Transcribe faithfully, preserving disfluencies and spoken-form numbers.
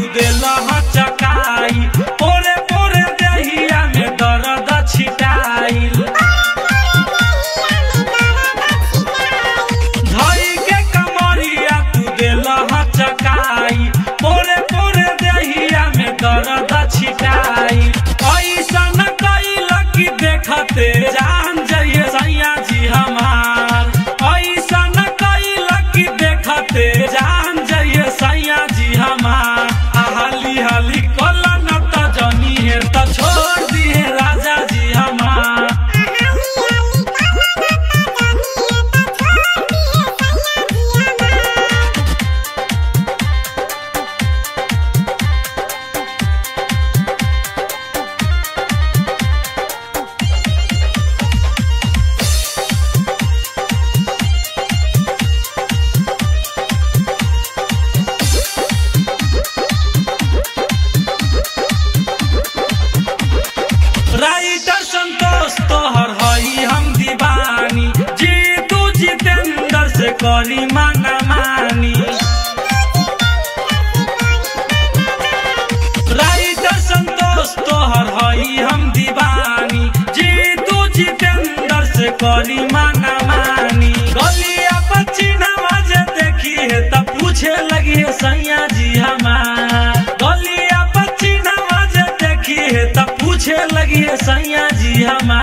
तू देला चकाई पोरे पोरे देहिया में दर्द छिटाइल धई के कमरिया तू देला चकाई पोरे पोरे देहिया में दर्द छिटाइल ऐसा न कइल कि देखते जान जाइए सैया जी हमार ऐसा न कइल कि देखते जान जाइए सैया जी हमार हाली हाली कोला न त जनी है त छोड़ दिए राजा जी हमार राइटर संतोष तोहर हई हम दीवानी जीतू जितेंद्र से करी माना मानी राइटर संतोष तोहर हई हम दीवानी जीतू जितेंद्र से करी माना मानी गलिया बच्ची नवाज देखी है तब पूछे लगी है सैया जी हमार गलिया बच्ची नवाज देखी है तब पूछे लगी है सैया जी हमार।